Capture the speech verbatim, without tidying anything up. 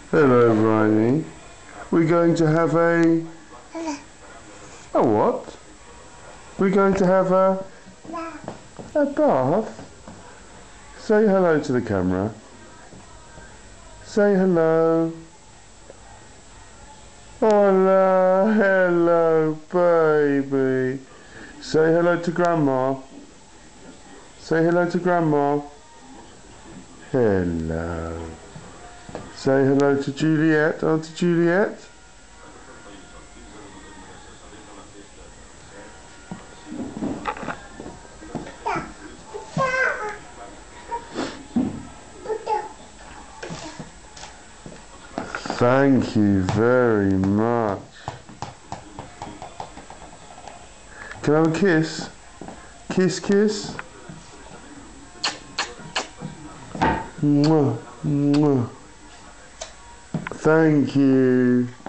Hello, Bryony. We're going to have a... A what? We're going to have a... A bath? Say hello to the camera. Say hello. Hola, hello, baby. Say hello to Grandma. Say hello to Grandma. Hello. Say hello to Juliet, Auntie Juliet. Thank you very much. Can I have a kiss? Kiss, kiss. Mwah, mwah. Thank you.